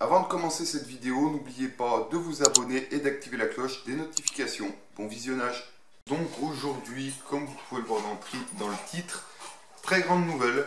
Avant de commencer cette vidéo, n'oubliez pas de vous abonner et d'activer la cloche des notifications. Bon visionnage. Donc aujourd'hui, comme vous pouvez le voir dans le titre, très grande nouvelle.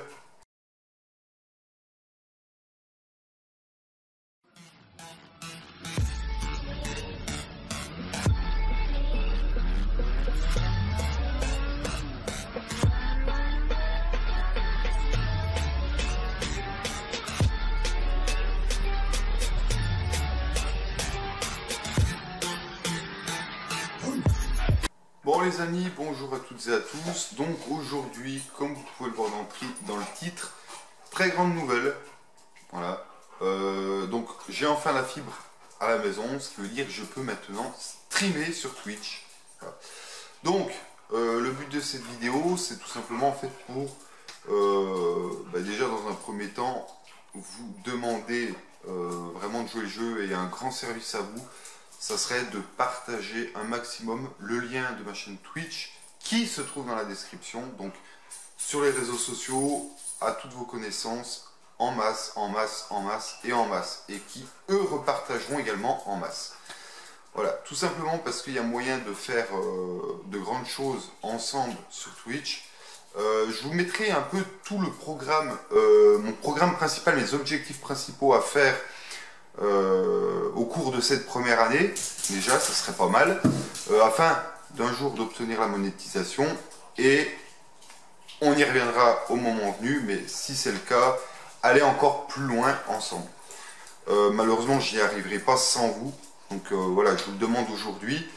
Bon les amis, bonjour à toutes et à tous. Donc aujourd'hui, comme vous pouvez le voir dans le titre, très grande nouvelle. Voilà. Donc j'ai enfin la fibre à la maison, ce qui veut dire que je peux maintenant streamer sur Twitch. Voilà. Donc le but de cette vidéo, c'est tout simplement en fait pour déjà dans un premier temps vous demander vraiment de jouer le jeu et un grand service à vous. Ça serait de partager un maximum le lien de ma chaîne Twitch qui se trouve dans la description, donc sur les réseaux sociaux, à toutes vos connaissances, en masse, en masse, en masse et en masse, et qui eux repartageront également en masse. Voilà, tout simplement parce qu'il y a moyen de faire de grandes choses ensemble sur Twitch. Je vous mettrai un peu tout le programme, mon programme principal, mes objectifs principaux à faire au cours de cette première année. Déjà, ça serait pas mal, afin d'un jour d'obtenir la monétisation, et on y reviendra au moment venu, mais si c'est le cas, aller encore plus loin ensemble. Malheureusement, j'y arriverai pas sans vous, donc voilà, je vous le demande aujourd'hui.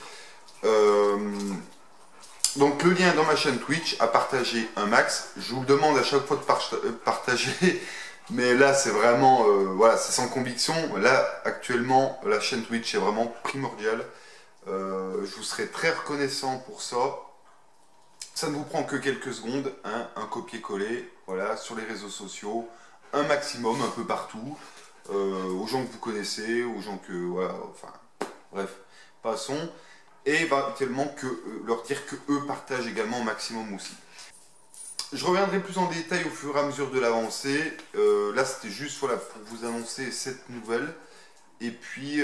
Donc le lien dans ma chaîne Twitch à partager un max. Je vous le demande à chaque fois de partager, mais là c'est vraiment, voilà, c'est sans conviction. Là actuellement, la chaîne Twitch est vraiment primordiale. Je vous serai très reconnaissant pour ça. Ça ne vous prend que quelques secondes, hein, un copier-coller, voilà, sur les réseaux sociaux, un maximum, un peu partout, aux gens que vous connaissez, aux gens que, voilà, enfin, bref, passons. Et éventuellement leur dire que eux partagent également au maximum aussi. Je reviendrai plus en détail au fur et à mesure de l'avancée. Là c'était juste voilà, pour vous annoncer cette nouvelle. Et puis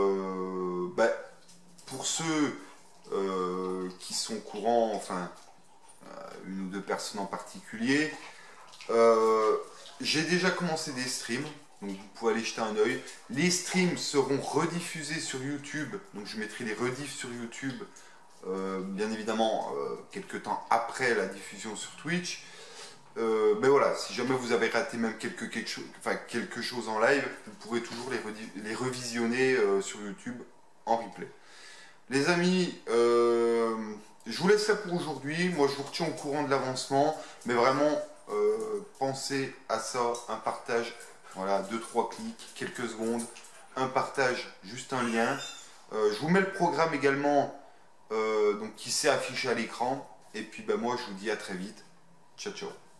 pour ceux qui sont au courant, enfin une ou deux personnes en particulier, j'ai déjà commencé des streams. Donc vous pouvez aller jeter un oeil. Les streams seront rediffusés sur YouTube. Donc je mettrai les rediffs sur YouTube, bien évidemment, quelques temps après la diffusion sur Twitch. Mais voilà, si jamais vous avez raté même quelque chose en live, vous pourrez toujours les revisionner sur YouTube en replay. Les amis, je vous laisse ça pour aujourd'hui. Moi je vous retiens au courant de l'avancement. Mais vraiment, pensez à ça, un partage. Voilà, 2-3 clics, quelques secondes, un partage, juste un lien. Je vous mets le programme également donc, qui s'est affiché à l'écran. Et puis moi je vous dis à très vite. Ciao ciao.